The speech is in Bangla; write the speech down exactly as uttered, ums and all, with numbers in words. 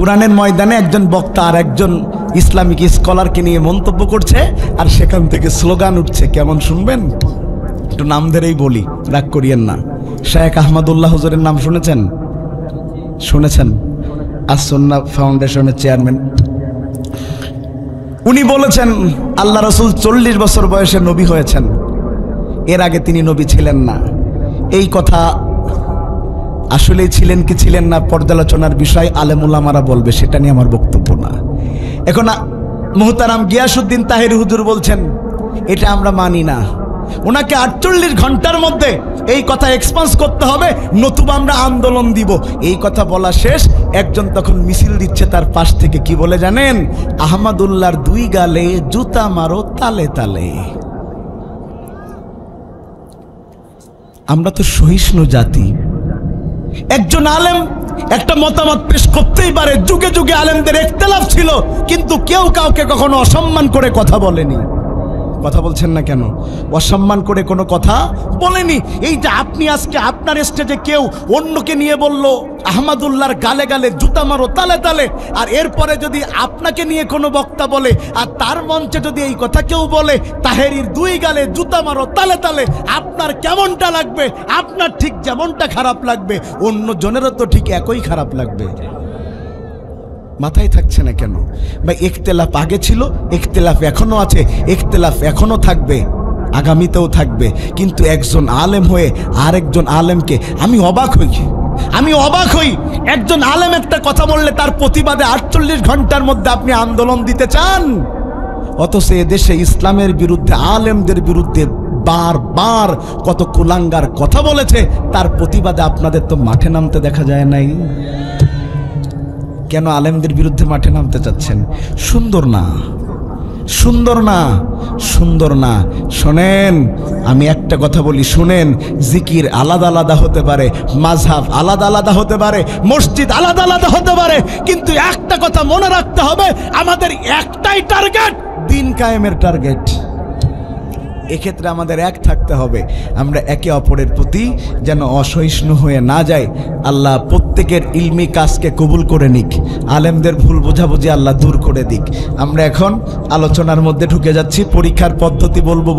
কোরআনের ময়দানে একজন বক্তা আর একজন ইসলামিক স্কলারকে নিয়ে মন্তব্য করছে, আর সেখান থেকে স্লোগান উঠছে। কেমন শুনবেন? একটু নাম ধরেই বলি, রাগ করিয়েন না। শেখ আহমদুল্লাহ হুজুরের নাম শুনেছেন? শুনেছেন? আস-সুন্নাহ ফাউন্ডেশনের চেয়ারম্যান। উনি বলেছেন আল্লাহ রসুল চল্লিশ বছর বয়সে নবী হয়েছেন, এর আগে তিনি নবী ছিলেন না। এই কথা আসলেই ছিলেন কি ছিলেন না পর্যালোচনার বিষয়, আলেম উলামারা বলবে, সেটা নিয়ে আমার বক্তব্য না। এখন মুহতারাম গিয়াসউদ্দিন তাহেরি হুজুর বলছেন এটা আমরা মানি না, ওনাকে আটচল্লিশ ঘন্টার মধ্যে এই কথা এক্সপান্স করতে হবে, নতুবা আমরা আন্দোলন দিব। এই কথা বলা শেষ, একজন তখন মিছিল দিচ্ছে তার পাশ থেকে, কি বলে জানেন? আহমদুল্লাহর দুই গালে জুতা মারো তালে তালে। আমরা তো সহিষ্ণু জাতি। একজন আলেম একটা মতামত পেশ করতেই পারে, যুগে যুগে আলেমদের ইখতিলাফ ছিল, কিন্তু কেউ কাউকে কখনো অসম্মান করে কথা বলেনি। কথা বলছেন না কেন? অসম্মান করে কোনো কথা বলেনি। এই যে আপনি আজকে আপনার স্টেজে কেউ অন্যকে নিয়ে বলল আহমদুল্লাহর গালে গালে জুতা মারো তালে তালে, আর এরপরে যদি আপনাকে নিয়ে কোনো বক্তা বলে আর তার মঞ্চে যদি এই কথা কেউ বলে তাহেরির দুই গালে জুতা মারো তালে তালে, আপনার কেমনটা লাগবে? আপনার ঠিক যেমনটা খারাপ লাগবে অন্য জনেরও তো ঠিক একই খারাপ লাগবে। মাথায় থাকছে না কেন ভাই? ইখতিলাফ আগে ছিল, ইখতিলাফ এখনো আছে, ইখতিলাফ এখনো থাকবে, আগামীতেও থাকবে। কিন্তু একজন আলেম হয়ে আরেকজন আলেমকে, আমি অবাক হই, আমি অবাক হই একজন আলেম একটা কথা বললে তার প্রতিবাদে আটচল্লিশ ঘন্টার মধ্যে আপনি আন্দোলন দিতে চান, অথচ এদেশে ইসলামের বিরুদ্ধে আলেমদের বিরুদ্ধে বারবার কত কুলাঙ্গার কথা বলেছে, তার প্রতিবাদে আপনাদের তো মাঠে নামতে দেখা যায় নাই। কেন আলেমদের বিরুদ্ধে মাঠে নামতে চাচ্ছেন? সুন্দর না, সুন্দর না, সুন্দর না। শোনেন, আমি একটা কথা বলি, শুনেন, জিকির আলাদা আলাদা হতে পারে, মাযহাব আলাদা আলাদা হতে পারে, মসজিদ আলাদা আলাদা হতে পারে, কিন্তু একটা কথা মনে রাখতে হবে, আমাদের একটাই টার্গেট, দ্বীন কায়েমের টার্গেট। এক্ষেত্রে আমাদের এক থাকতে হবে, আমরা একে অপরের প্রতি যেন অসহিষ্ণু হয়ে না যাই। আল্লাহ প্রত্যেকের ইলমি কাজকে কবুল করে নিক, আলেমদের ভুল বোঝাবুঝি আল্লাহ দূর করে দিক। আমরা এখন আলোচনার মধ্যে ঢুকে যাচ্ছি, পরীক্ষার পদ্ধতি বলবো।